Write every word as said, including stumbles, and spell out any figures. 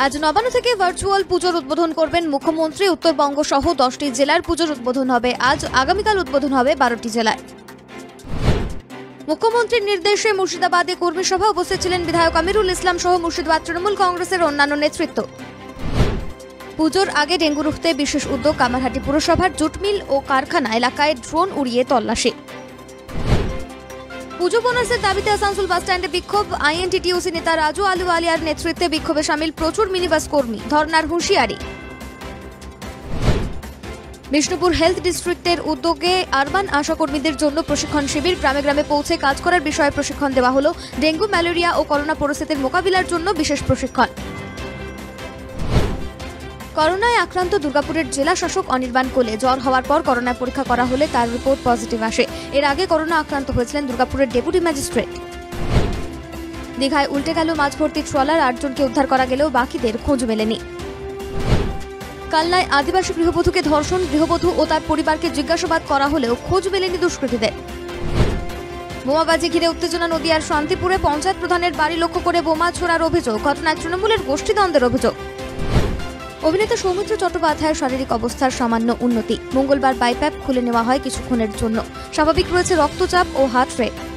আজ নবান্ন থেকে ভার্চুয়াল পুজোর উদ্বোধন করবেন মুখ্যমন্ত্রী। উত্তরবঙ্গ সহ দশটি জেলার পুজোর উদ্বোধন হবে আজ। আগামীকাল উদ্বোধন হবে বারোটি জেলায়। মুখ্যমন্ত্রীর নির্দেশে মুর্শিদাবাদে কর্মী সভা উপস্থিত ছিলেন বিধায়ক আমিরুল ইসলাম সহ মুর্শিদাবাদ তৃণমূল কংগ্রেসের অন্যান্য নেতৃত্ব। পুজোর আগে ডেঙ্গু রুখতে বিশেষ উদ্যোগ। কামারহাটি পুরসভার জুট মিল ও কারখানা এলাকায় ড্রোন উড়িয়ে তল্লাশি। পুজো বোনাসের দাবিতে আসানসোল বাস স্ট্যান্ডে বিক্ষোভ। আইএনটিটিইউসি নেতা রাজু আলুওয়ালিয়ার নেতৃত্বে বিক্ষোভে সামিল প্রচুর মিনিবাস কর্মী। ধর্নার হুঁশিয়ারি। বিষ্ণুপুর হেলথ ডিস্ট্রিক্টের উদ্যোগে আরবান আশাকর্মীদের জন্য প্রশিক্ষণ শিবির। গ্রামে গ্রামে পৌঁছে কাজ করার বিষয়ে প্রশিক্ষণ দেওয়া হলো। ডেঙ্গু, ম্যালেরিয়া ও করোনা পরিস্থিতির মোকাবিলার জন্য বিশেষ প্রশিক্ষণ। করোনায় আক্রান্ত দুর্গাপুরের জেলা শাসক অনির্বাণ কোলে। জ্বর হওয়ার পর করোনা পরীক্ষা করা হলে তার রিপোর্ট পজিটিভ আসে। এর আগে করোনা আক্রান্ত হয়েছিলেন দুর্গাপুরের ডেপুটি ম্যাজিস্ট্রেট। দীঘায় উল্টে গেল মাছ ভর্তি ট্রলার। আটজনকে উদ্ধার করা গেলেও বাকিদের খোঁজ মেলেনি। কালনায় আদিবাসী গৃহবধূকে ধর্ষণ। গৃহবধূ ও তার পরিবারকে জিজ্ঞাসাবাদ করা হলেও খোঁজ মেলেনি দুষ্কৃতীদের। বোমাবাজি ঘিরে উত্তেজনা নদিয়ার শান্তিপুরে। পঞ্চায়েত প্রধানের বাড়ি লক্ষ্য করে বোমা ছোড়ার অভিযোগ। ঘটনায় তৃণমূলের গোষ্ঠীদ্বন্দ্বের অভিযোগ। অভিনেতা সৌমিত্র চট্টোপাধ্যায়ের শারীরিক অবস্থার সামান্য উন্নতি। মঙ্গলবার বাইপ্যাপ খুলে নেওয়া হয় কিছুক্ষণের জন্য। স্বাভাবিক রয়েছে রক্তচাপ ও হার্ট রেট।